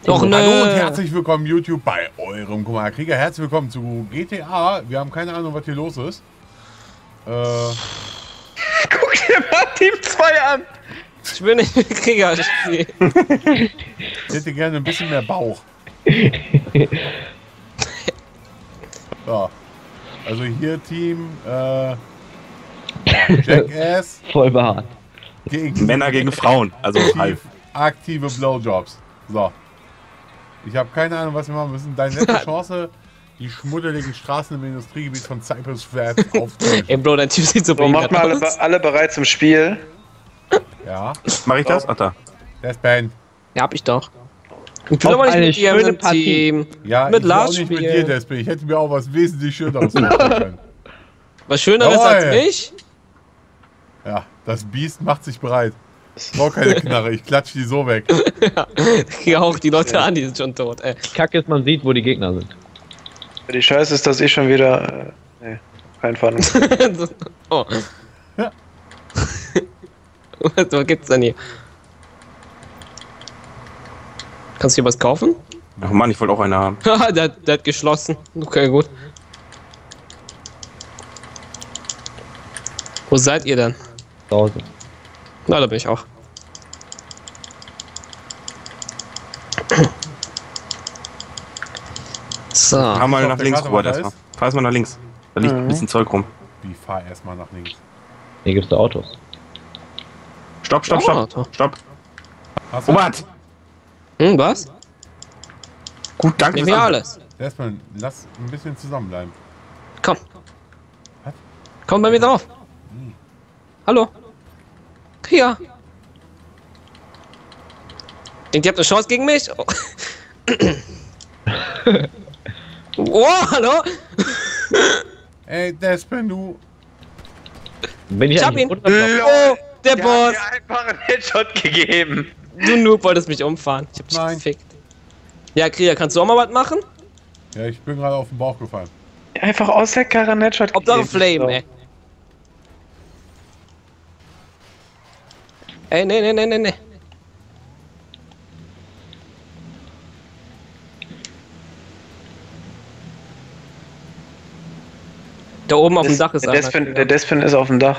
Doch, Hallo und ne. herzlich willkommen YouTube bei eurem Krieger. Herzlich willkommen zu GTA. Wir haben keine Ahnung, was hier los ist. Guck dir mal Team 2 an! Ich will nicht mit Krieger spielen. Ich hätte gerne ein bisschen mehr Bauch. So. Also hier Team Jackass Voll behaart. gegen Männer gegen Frauen, also halb. aktive Blowjobs. So. Ich habe keine Ahnung, was wir machen müssen. Deine letzte Chance, die schmuddeligen Straßen im Industriegebiet von Cypress Flat aufzunehmen. Ey, Bro, dein Typ sieht so So, macht mal alle bereit zum Spiel. Ja, Mach ich das? Ach da. der ist banned. Ja, hab ich doch. Ich will Auf aber nicht eine mit dir schöne im Team. Ja, Mit ich will Lars auch nicht mit spielen. dir, Despi. Ich hätte mir auch was wesentlich Schöneres vorstellen können. Was Schöneres Jawohl. als mich? Ja, das Biest macht sich bereit. Ich brauch keine Knarre, ich klatsch die so weg. Hier auch die Leute an, die sind schon tot, ey. Kacke ist, man sieht, wo die Gegner sind. Die Scheiße ist, dass ich schon wieder. Nee, kein Fall. Oh. Ja. Was gibt's denn hier? Kannst du hier was kaufen? Ach Mann, ich wollte auch eine haben. Haha, der hat geschlossen. Okay, gut. Wo seid ihr denn? Zu Hause. Na, da bin ich auch. So. Fahr mal auf nach der links Karte, rüber was da erstmal. Fahr erstmal nach links. Da liegt ein bisschen Zeug rum. Wie fahr erstmal nach links. Hier gibt's da Autos. Stopp, stopp, Oh, stopp. Auto. Stopp. Hast du? Robert! Hm, was? Gut, danke Nehmen fürs wir Anhören. alles. Erstmal, lass ein bisschen zusammenbleiben. Komm. Was? Komm bei mir drauf. Hallo. Hier. Denkt ihr habt eine Chance gegen mich? Oh, oh hallo. Ey, Despen, du. Bin ich Ich hab eigentlich ihn. runtergekommen? Oh, der Der Boss. hat mir einfach einen Headshot gegeben. Du Noob wolltest mich umfahren. Ich hab dich Nein. gefickt. Ja, Krieger, kannst du auch mal was machen? Ja, ich bin gerade auf den Bauch gefallen. Einfach aus der Karre einen Headshot Hauptsache gegeben. Flame, ey. Ey, nee. Da oben auf dem Dach ist der einer. Despin, der Despin ist auf dem Dach.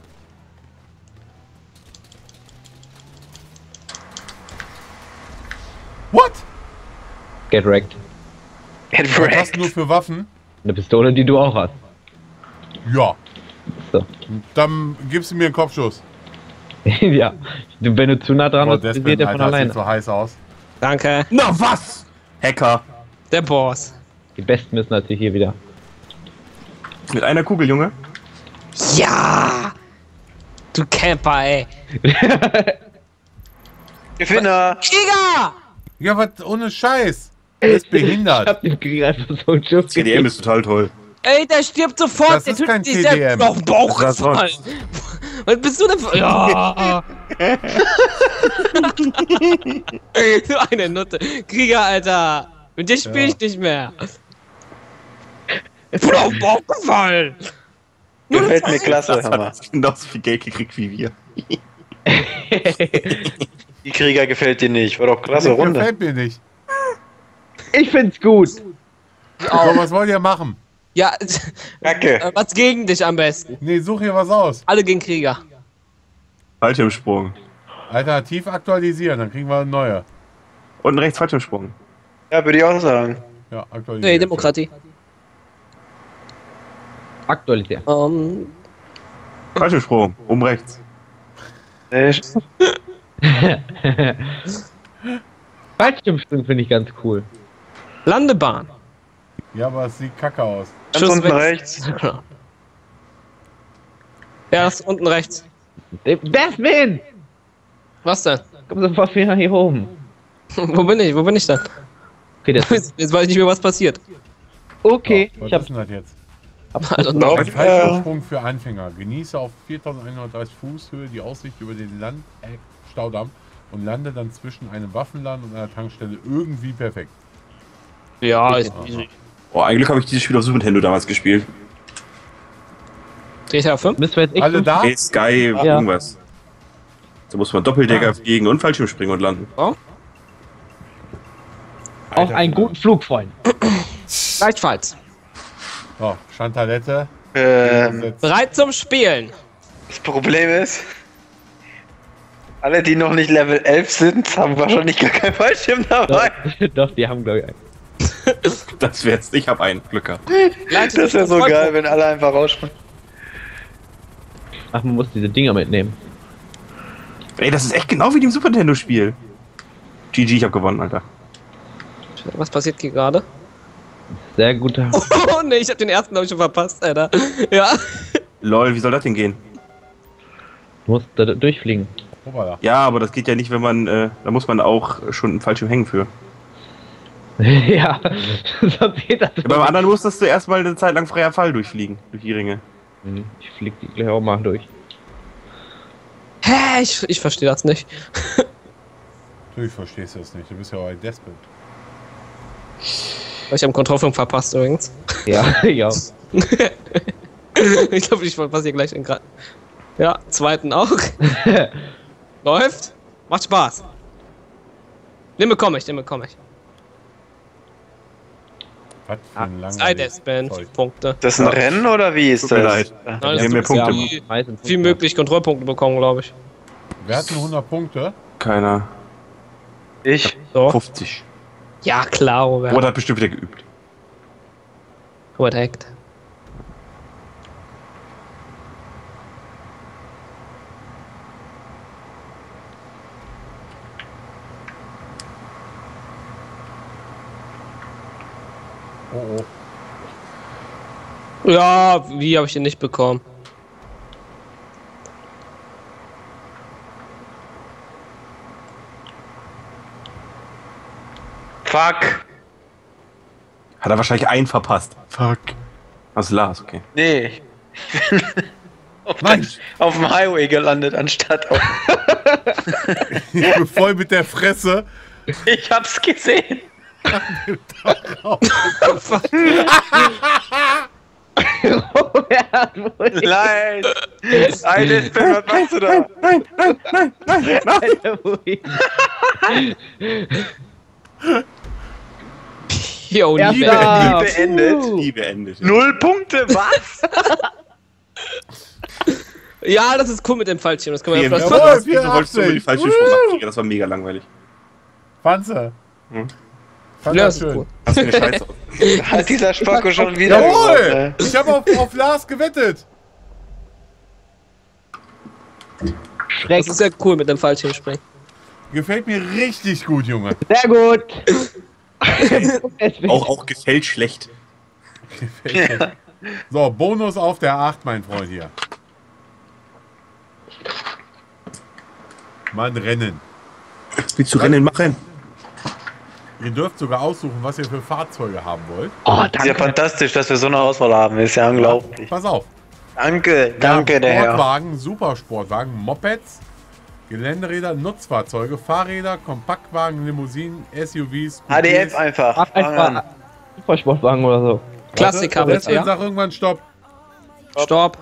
What? Get wrecked. Get Was hast wrecked. du nur für Waffen? Eine Pistole, die du auch hast. Ja. So. Dann gibst du mir einen Kopfschuss. Ja. Wenn du zu nah dran Boah, bist, Despen, sieht er von Alter, das sieht alleine. so heiß aus. Danke. Na was? Hacker. Der Boss. Die Besten müssen natürlich hier wieder. Mit einer Kugel, Junge. Ja! Du Camper, ey. Gewinner! Krieger! Ja, was ohne Scheiß. Er ist Ich behindert. hab dem Krieger einfach so einen Schuss CDM ist total toll. Ey, der stirbt sofort. Das der ist tut kein sich selbst TDM. noch Bauch Was gefallen. sonst? Was bist du denn für... Ja. So eine Nutte. Krieger, Alter. Mit dir spiele ich nicht mehr. Ich bin auf den Bauch gefallen. Gefällt mir klasse, Hammer. Hat genauso viel Geld gekriegt wie wir. Die Krieger gefällt dir nicht. War doch klasse Das Runde. gefällt mir nicht. Ich find's gut. So, was wollt ihr machen? Ja, Kacke. was gegen dich am besten? Nee, such hier was aus. Alle gegen Krieger. Fallschirmsprung. Alternativ aktualisieren, dann kriegen wir eine neue. Unten rechts Fallschirmsprung. Ja, würde ich auch sagen. Ja, aktualisieren. Nee, Demokratie. Aktualisieren. Fallschirmsprung. Oben rechts. Fallschirmsprung finde ich ganz cool. Landebahn. Ja, aber es sieht kacke aus. Ganz unten weg. rechts. Ja, ist unten rechts. Despen! Was denn? Komm sofort wieder hier oben. Wo bin ich? Wo bin ich denn? Okay, das Jetzt weiß ich nicht mehr, was passiert. okay. So, was Ich hab ist denn das jetzt? Also, Lauf. Ein Fallschirmsprung für Anfänger. Genieße auf 4130 Fuß Höhe die Aussicht über den Staudamm und lande dann zwischen einem Waffenladen und einer Tankstelle irgendwie perfekt. ja, ist Oh, eigentlich habe ich dieses Spiel auf Super Nintendo damals gespielt. GTA 5? müssen wir jetzt echt Alle da? Hey, Sky, irgendwas. Da muss man Doppeldecker fliegen und Fallschirmspringen und landen. Oh. Auch Alter, einen guten Flug, Freund. Gleichfalls. So, Chantalette. Bereit zum Spielen. Das Problem ist, alle, die noch nicht Level 11 sind, haben wahrscheinlich gar keinen Fallschirm dabei. Doch, die haben, glaube ich, einen. Das wär's. Ich habe einen. Glück gehabt. Das wäre so geil, wenn alle einfach rausspringen. Ach, man muss diese Dinger mitnehmen. Ey, das ist echt genau wie im Super Nintendo-Spiel. GG, ich hab gewonnen, Alter. Was passiert hier gerade? Sehr guter. Oh ne, ich hab den ersten, glaube ich, schon verpasst, Alter. Ja. Lol, wie soll das denn gehen? Du musst da durchfliegen. Hoppala. Ja, aber das geht ja nicht, wenn man, da muss man auch schon einen Fallschirm hängen für. Ja, sonst geht das. Ja, beim anderen musstest du erstmal eine Zeit lang freier Fall durchfliegen, durch die Ringe. Ich flieg die gleich auch mal durch. Hä? Ich verstehe das nicht. Du verstehst das nicht, du bist ja auch ein Despot. Ich habe Kontrollfunk verpasst übrigens. Ja, ja. Ich glaube, ich verpasse hier gleich den Grad. Ja, zweiten auch. Läuft. Macht Spaß. Den bekomme ich, den bekomme ich. Was für ein langer Sidespin, 5 Punkte. Das ist ein Rennen oder wie ist Tut mir das? leid. Nein, Wir haben das mehr ist Punkte. ja Meistens wie möglich Kontrollpunkte bekommen, glaube ich. Wer hat denn 100 Punkte? Keiner. Ich? So. 50. Ja, klar, Robert. Robert hat bestimmt wieder geübt. Korrekt. Oh oh. Ja, wie habe ich den nicht bekommen? Fuck. Hat er wahrscheinlich einen verpasst. Fuck. Was Lars, okay. Nee. Nein! Auf dem Highway gelandet, anstatt auf. Ich bin voll mit der Fresse. Ich hab's gesehen. Nein. Eine was machst du da? Jo, Ja, nie da. mehr. Beendet. Nie beendet. 0 Punkte, was? Ja, das ist cool mit dem Fallschirm. Das können wir ja Jawohl, vielleicht Jawohl. du wolltest über die falsche Sprung abkriegen. Das war mega langweilig. Panzer. Hm. Fand Ja, das das ist schön. cool. Hast du eine Scheiße aus. Hat dieser Spacko schon wieder Jawohl! gewonnen, Ich habe auf Lars gewettet. Das ist ja cool mit dem Fallschirmspringen. Gefällt mir richtig gut, Junge. Sehr gut. Auch gefällt schlecht. Gefällt mir. So, Bonus auf der 8, mein Freund hier. Mann, Rennen. Willst du Rennen machen? Ihr dürft sogar aussuchen, was ihr für Fahrzeuge haben wollt. Oh, Ist ja danke. fantastisch, dass wir so eine Auswahl haben. Ist ja unglaublich. Pass auf. Danke, danke, der Herr. Sportwagen, Supersportwagen, Mopeds, Geländeräder, Nutzfahrzeuge, Fahrräder, Kompaktwagen, Limousinen, SUVs, HDF einfach. Mach Fang an. einfach Supersportwagen oder so. Klassiker bitte, Ich ja. sag irgendwann Stopp. Stopp.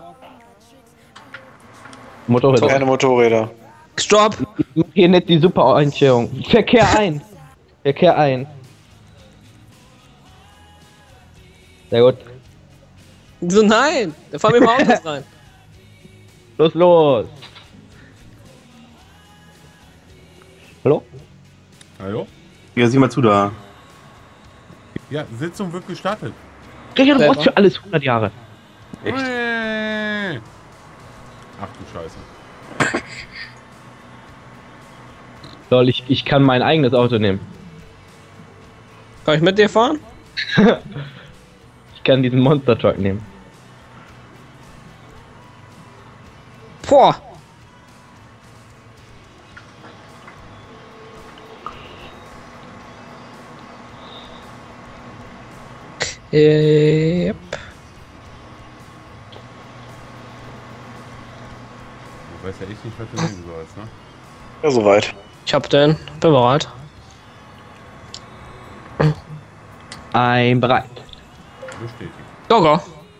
Motorräder. Keine Motorräder. Stopp. Ich mach hier nicht die Super-Einstellung. Verkehr ein. Verkehr ein. Sehr gut. So, nein. Da fahren wir mal Autos rein. Los, los. Hallo? Hallo? Ja, sieh mal zu da. Ja, Sitzung wird gestartet. Gregor, du Selber. brauchst für alles 100 Jahre. Echt? Ach du Scheiße. Lol, ich kann mein eigenes Auto nehmen. Kann ich mit dir fahren? Ich kann diesen Monster Truck nehmen. Boah. Yep. Du weißt ja echt nicht, was du nehmen sollst, ne? Ja, soweit. Ich hab den. Bin bereit. Ein bereit. Bestätigt. Go, go.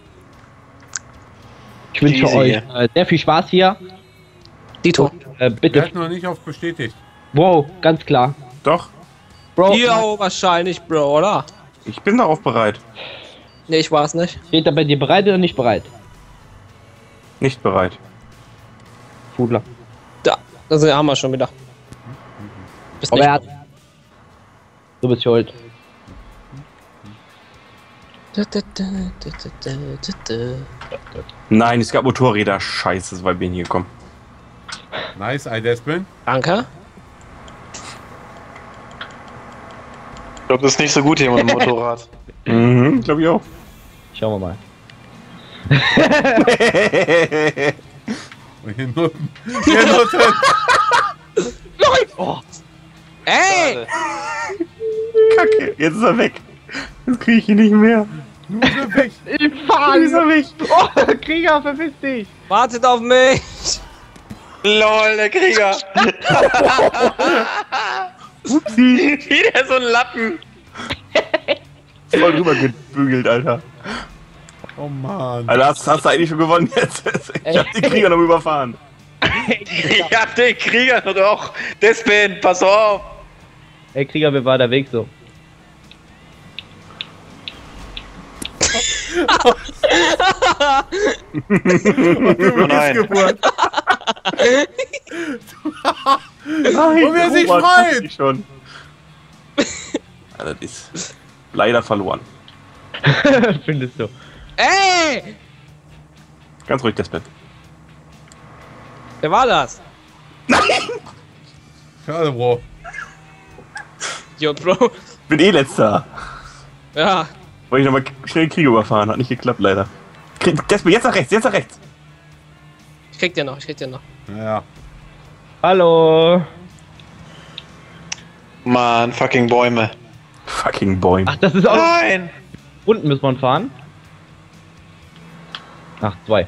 Ich wünsche Easy. euch sehr viel Spaß hier. Dito. Wir Bitte. halten noch nicht auf bestätigt. Wow, ganz klar. Doch. Bro, Jo, wahrscheinlich, Bro, oder? Ich bin darauf bereit. Nee, ich war's nicht. steht er bei dir bereit oder nicht bereit? Nicht bereit. Fudler. Da, das haben wir schon wieder. Bist Aber nicht. er hat. Du bist schuld. Nein, es gab Motorräder. Scheiße, so weit bin ich hier gekommen. Nice, Eidespin. Danke. Ich glaube, das ist nicht so gut hier mit dem Motorrad. Mhm, glaube ich auch. Schauen wir mal. Und hier Nutten. Hier Nutten. Oh, Ey! Kacke, jetzt ist er weg. Jetzt kriege ich ihn nicht mehr. Nutten weg. ich fahr! Jetzt ist er weg. Oh, Krieger, verpiss dich! Wartet auf mich! LOL, der Krieger. Upsi. Wieder so ein Lappen. Voll drüber gebügelt, Alter. Oh Mann. Alter, hast du eigentlich schon gewonnen jetzt? Ich hab die Krieger noch überfahren. Ich hab den Krieger noch doch. Despin, pass auf. Ey, Krieger, wie war der Weg so? Nein. Missgeburt. Nein, Und wer sich Robert freut. hat sich schon. Alter, das ist leider verloren. Findest du? Ey! Ganz ruhig, das Bett. Wer war das? Schade, Bro. Jo, Bro. Ich bin eh letzter. Ja. Wollte ich nochmal schnell den Krieger überfahren. Hat nicht geklappt, leider. Das jetzt nach rechts, jetzt nach rechts. Ich krieg den noch, ich krieg den noch. Naja. Hallo! Mann, fucking Bäume. Fucking Bäume. Ach, das ist auch. Nein. Unten müssen wir fahren. Ach, 2.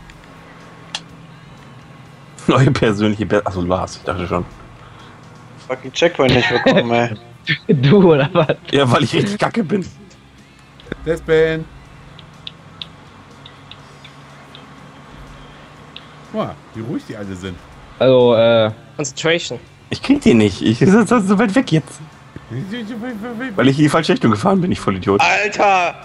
Neue persönliche Achso, Lars, ich dachte schon. Fucking Checkpoint nicht bekommen, ey. Du oder was? Ja, weil ich richtig kacke bin. Despin. Guck mal, wie ruhig die alle sind. Also, Concentration. Ich krieg die nicht. Ich sitze so weit weg jetzt. Weil ich in die falsche Richtung gefahren bin, ich voll Idiot. Alter.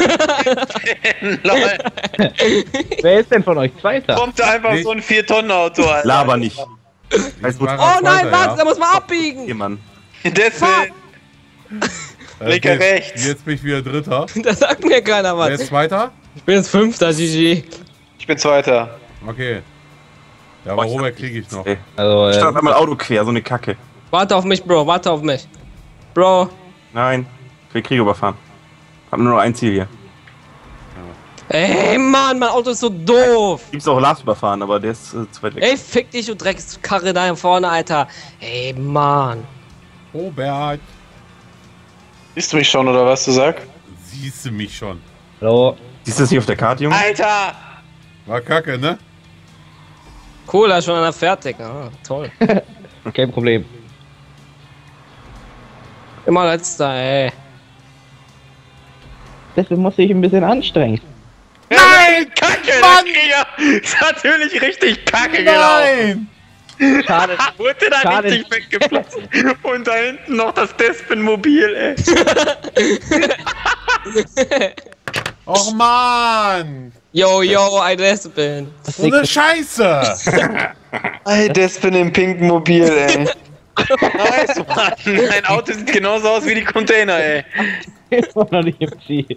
Lol. wer ist denn von euch Zweiter? Kommt da einfach so ein 4-Tonnen-Auto, Alter. Laber nicht. Heißt, war Oh nein, Zweiter, warte, ja. da muss man abbiegen! Hier, Mann. Despin. Linker, jetzt- rechts. Jetzt bin ich wieder Dritter. Da sagt mir keiner Wer was. ist Zweiter? Ich bin jetzt Fünfter, GG. Ich bin Zweiter. Okay. Ja, aber Robert kriege ich noch. Ey, Also, ich stand einmal Auto quer, so eine Kacke. Warte auf mich, Bro, warte auf mich. Bro. Nein, ich will Krieger überfahren. Hab nur noch ein Ziel hier. Ey, Mann, mein Auto ist so doof. Gibt's auch Lars überfahren, aber der ist zu weit weg. Ey, fick dich, du Dreckskarre da vorne, Alter. Ey, Mann. Robert, Siehst du mich schon, oder was du sagst? siehst du mich schon. hallo. Siehst du das nicht auf der Karte, Junge? Alter! War kacke, ne? Cool, da ist schon einer fertig. Ah, toll. Kein Problem. Immer letzter, ey. Deswegen muss ich ein bisschen anstrengen. Nein! Kacke! Mann! Krieger ist natürlich richtig kacke gelaufen. Nein! Schade. Wurde da Schade. richtig weggeplatzt. Und da hinten noch das Despin-Mobil, ey. Och Mann! Yo, yo, ein Despin. So eine Scheiße! Ey, Despin im pinken Mobil, ey. Nice, Mann. Dein Auto sieht genauso aus wie die Container, ey. Ist noch nicht im Ziel.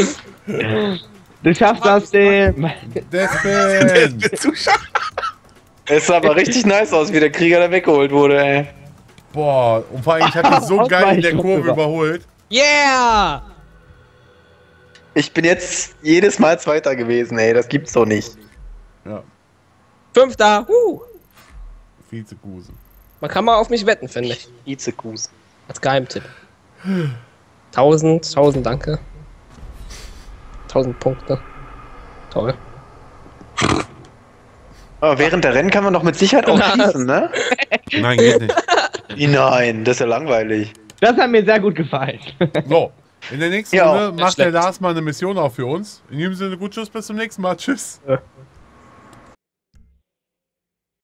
Du schaffst das, Tim. Despin! Es sah aber richtig nice aus, wie der Krieger da weggeholt wurde, ey. Boah, und vor allem, ich hatte so geil in der Kurve überholt. Yeah! Ich bin jetzt jedes Mal Zweiter gewesen, ey. Das gibt's doch nicht. Ja, Fünfter. Vizeguse. Man kann mal auf mich wetten, finde ich. Izekus. Als Geheimtipp. 1000 danke. 1000 Punkte. Toll. Aber während der Rennen kann man doch mit Sicherheit auch schießen, ne? Nein, geht nicht. Wie nein, das ist ja langweilig. Das hat mir sehr gut gefallen. So, in der nächsten Ja, Runde nicht macht der schlecht. Lars mal eine Mission auch für uns. In diesem Sinne, gut, tschüss, bis zum nächsten Mal. Tschüss.